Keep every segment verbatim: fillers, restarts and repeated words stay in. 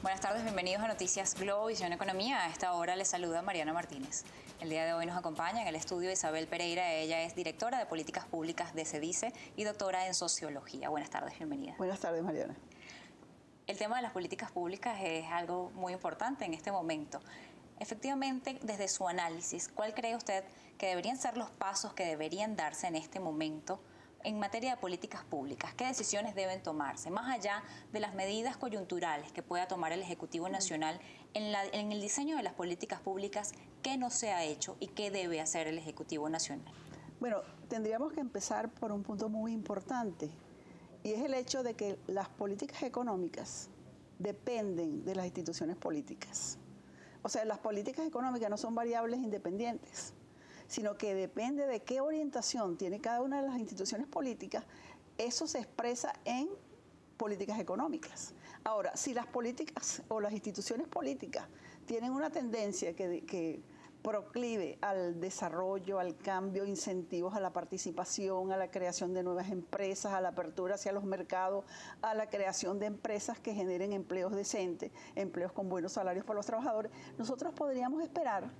Buenas tardes, bienvenidos a Noticias Globo, Visión Economía. A esta hora les saluda Mariana Martínez. El día de hoy nos acompaña en el estudio Isabel Pereira. Ella es directora de Políticas Públicas de CEDICE y doctora en Sociología. Buenas tardes, bienvenida. Buenas tardes, Mariana. El tema de las políticas públicas es algo muy importante en este momento. Efectivamente, desde su análisis, ¿cuál cree usted que deberían ser los pasos que deberían darse en este momento en materia de políticas públicas? ¿Qué decisiones deben tomarse? Más allá de las medidas coyunturales que pueda tomar el Ejecutivo Nacional en, la, en el diseño de las políticas públicas, ¿qué no se ha hecho y qué debe hacer el Ejecutivo Nacional? Bueno, tendríamos que empezar por un punto muy importante, y es el hecho de que las políticas económicas dependen de las instituciones políticas. O sea, las políticas económicas no son variables independientes, sino que depende de qué orientación tiene cada una de las instituciones políticas. Eso se expresa en políticas económicas. Ahora, si las políticas o las instituciones políticas tienen una tendencia que, que proclive al desarrollo, al cambio, incentivos a la participación, a la creación de nuevas empresas, a la apertura hacia los mercados, a la creación de empresas que generen empleos decentes, empleos con buenos salarios para los trabajadores, nosotros podríamos esperar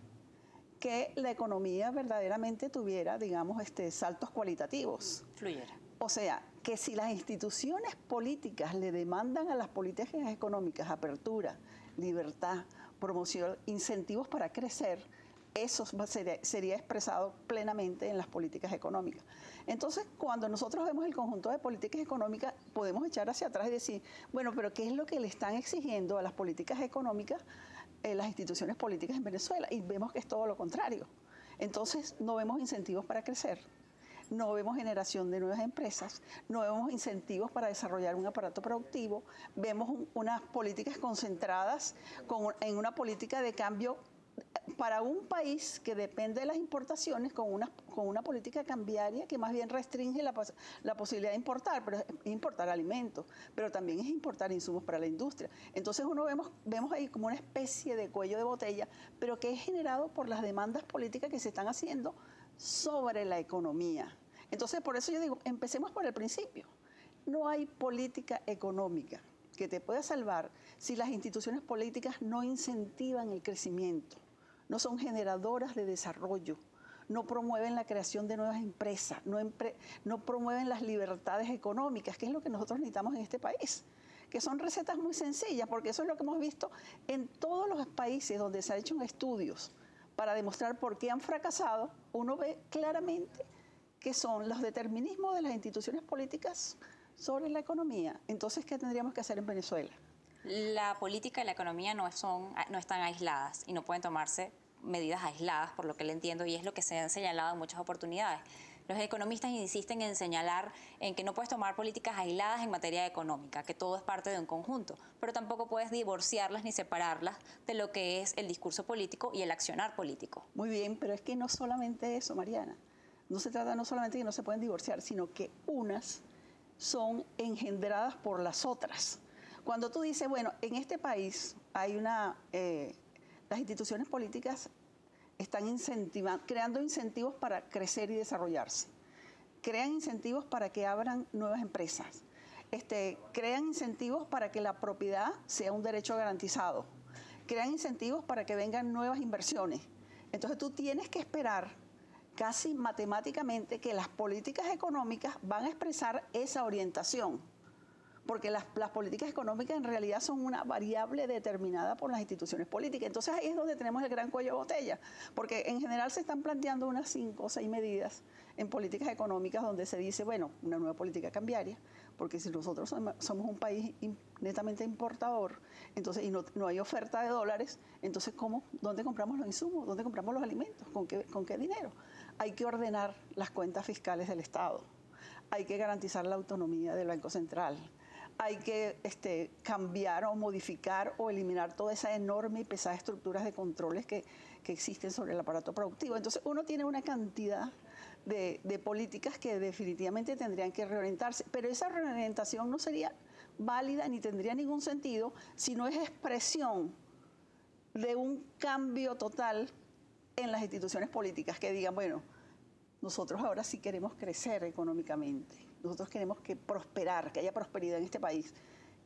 que la economía verdaderamente tuviera, digamos, este, saltos cualitativos. Fluyera. O sea, que si las instituciones políticas le demandan a las políticas económicas apertura, libertad, promoción, incentivos para crecer, eso sería, sería expresado plenamente en las políticas económicas. Entonces, cuando nosotros vemos el conjunto de políticas económicas, podemos echar hacia atrás y decir, bueno, pero ¿qué es lo que le están exigiendo a las políticas económicas eh, las instituciones políticas en Venezuela? Y vemos que es todo lo contrario. Entonces, no vemos incentivos para crecer, no vemos generación de nuevas empresas, no vemos incentivos para desarrollar un aparato productivo, vemos un, unas políticas concentradas con, en una política de cambio para un país que depende de las importaciones, con una, con una política cambiaria que más bien restringe la, la posibilidad de importar, pero es importar alimentos, pero también es importar insumos para la industria. Entonces uno vemos, vemos ahí como una especie de cuello de botella, pero que es generado por las demandas políticas que se están haciendo sobre la economía. Entonces, por eso yo digo, empecemos por el principio. No hay política económica que te pueda salvar si las instituciones políticas no incentivan el crecimiento, no son generadoras de desarrollo, no promueven la creación de nuevas empresas, no, empre no promueven las libertades económicas, que es lo que nosotros necesitamos en este país, que son recetas muy sencillas, porque eso es lo que hemos visto en todos los países donde se han hecho estudios para demostrar por qué han fracasado. Uno ve claramente que son los determinismos de las instituciones políticas sobre la economía. Entonces, ¿qué tendríamos que hacer en Venezuela? La política y la economía no, son, no están aisladas y no pueden tomarse medidas aisladas, por lo que le entiendo, y es lo que se han señalado en muchas oportunidades. Los economistas insisten en señalar en que no puedes tomar políticas aisladas en materia económica, que todo es parte de un conjunto, pero tampoco puedes divorciarlas ni separarlas de lo que es el discurso político y el accionar político. Muy bien, pero es que no solamente eso, Mariana. No se trata no solamente de que no se pueden divorciar, sino que unas son engendradas por las otras. Cuando tú dices, bueno, en este país hay una, eh, las instituciones políticas están incentivando, creando incentivos para crecer y desarrollarse. Crean incentivos para que abran nuevas empresas. Este, crean incentivos para que la propiedad sea un derecho garantizado. Crean incentivos para que vengan nuevas inversiones. Entonces tú tienes que esperar casi matemáticamente que las políticas económicas van a expresar esa orientación, porque las, las políticas económicas en realidad son una variable determinada por las instituciones políticas. Entonces ahí es donde tenemos el gran cuello de botella, porque en general se están planteando unas cinco o seis medidas en políticas económicas donde se dice, bueno, una nueva política cambiaria, porque si nosotros somos un país netamente importador, entonces y no, no hay oferta de dólares, entonces ¿cómo? ¿Dónde compramos los insumos? ¿Dónde compramos los alimentos? ¿Con qué, con qué dinero? Hay que ordenar las cuentas fiscales del Estado, hay que garantizar la autonomía del Banco Central, hay que este, cambiar o modificar o eliminar toda esa enorme y pesada estructuras de controles que, que existen sobre el aparato productivo. Entonces uno tiene una cantidad de, de políticas que definitivamente tendrían que reorientarse, pero esa reorientación no sería válida ni tendría ningún sentido si no es expresión de un cambio total en las instituciones políticas que digan, bueno, nosotros ahora sí queremos crecer económicamente, nosotros queremos que prosperar, que haya prosperidad en este país.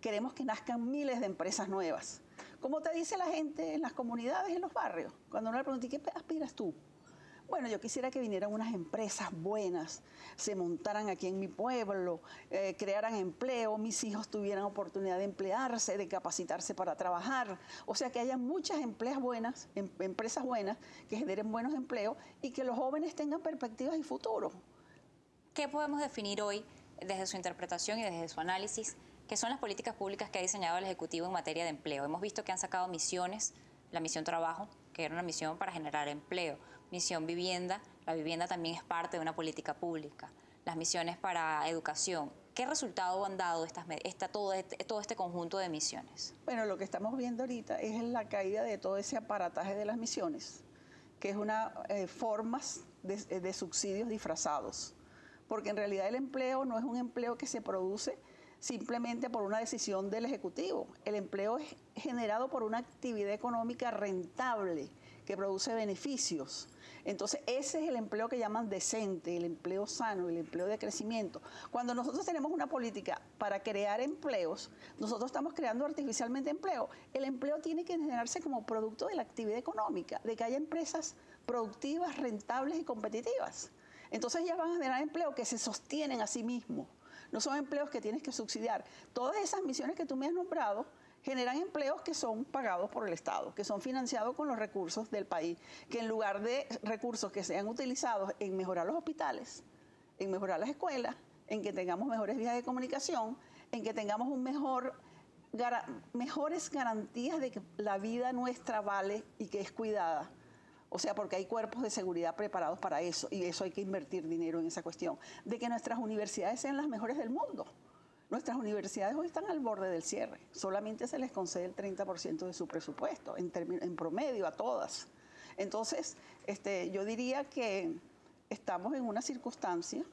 queremos que nazcan miles de empresas nuevas. Como te dice la gente en las comunidades, en los barrios, cuando uno le pregunta, ¿qué aspiras tú? Bueno, yo quisiera que vinieran unas empresas buenas, se montaran aquí en mi pueblo, eh, crearan empleo, mis hijos tuvieran oportunidad de emplearse, de capacitarse para trabajar. O sea, que haya muchas empleas buenas, em, empresas buenas, que generen buenos empleos y que los jóvenes tengan perspectivas y futuro. ¿Qué podemos definir hoy, desde su interpretación y desde su análisis, qué son las políticas públicas que ha diseñado el Ejecutivo en materia de empleo? Hemos visto que han sacado misiones, la misión trabajo, que era una misión para generar empleo, misión vivienda, la vivienda también es parte de una política pública, las misiones para educación. ¿Qué resultado han dado estas, esta, todo, este, todo este conjunto de misiones? Bueno, lo que estamos viendo ahorita es la caída de todo ese aparataje de las misiones, que es una eh, formas de, de subsidios disfrazados, porque en realidad el empleo no es un empleo que se produce simplemente por una decisión del Ejecutivo. El empleo es generado por una actividad económica rentable que produce beneficios. Entonces, ese es el empleo que llaman decente, el empleo sano, el empleo de crecimiento. Cuando nosotros tenemos una política para crear empleos, nosotros estamos creando artificialmente empleo. El empleo tiene que generarse como producto de la actividad económica, de que haya empresas productivas, rentables y competitivas. Entonces, ya van a generar empleo que se sostienen a sí mismos. No son empleos que tienes que subsidiar. Todas esas misiones que tú me has nombrado generan empleos que son pagados por el Estado, que son financiados con los recursos del país, que en lugar de recursos que sean utilizados en mejorar los hospitales, en mejorar las escuelas, en que tengamos mejores vías de comunicación, en que tengamos un mejor, gar, mejores garantías de que la vida nuestra vale y que es cuidada. O sea, porque hay cuerpos de seguridad preparados para eso, y eso hay que invertir dinero en esa cuestión. De que nuestras universidades sean las mejores del mundo. Nuestras universidades hoy están al borde del cierre. Solamente se les concede el treinta por ciento de su presupuesto, en, en promedio a todas. Entonces, este, yo diría que estamos en una circunstancia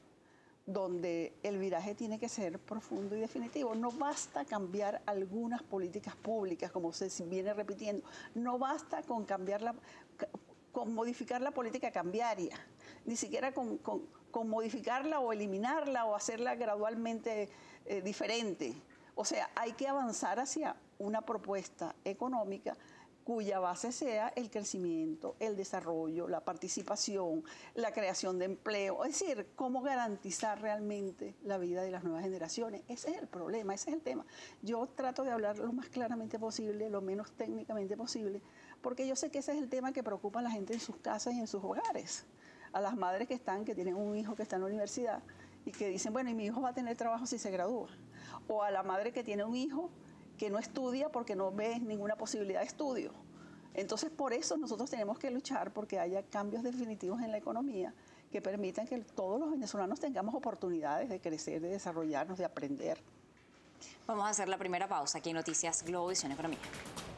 donde el viraje tiene que ser profundo y definitivo. No basta cambiar algunas políticas públicas, como se viene repitiendo. No basta con cambiar la... con modificar la política cambiaria, ni siquiera con, con, con modificarla o eliminarla o hacerla gradualmente eh, diferente. O sea, hay que avanzar hacia una propuesta económica cuya base sea el crecimiento, el desarrollo, la participación, la creación de empleo. Es decir, cómo garantizar realmente la vida de las nuevas generaciones. Ese es el problema, ese es el tema. Yo trato de hablar lo más claramente posible, lo menos técnicamente posible, porque yo sé que ese es el tema que preocupa a la gente en sus casas y en sus hogares. A las madres que están, que tienen un hijo que está en la universidad y que dicen, bueno, y mi hijo va a tener trabajo si se gradúa. O a la madre que tiene un hijo que no estudia porque no ve ninguna posibilidad de estudio. Entonces, por eso nosotros tenemos que luchar porque haya cambios definitivos en la economía que permitan que todos los venezolanos tengamos oportunidades de crecer, de desarrollarnos, de aprender. Vamos a hacer la primera pausa aquí en Noticias Globovisión Economía.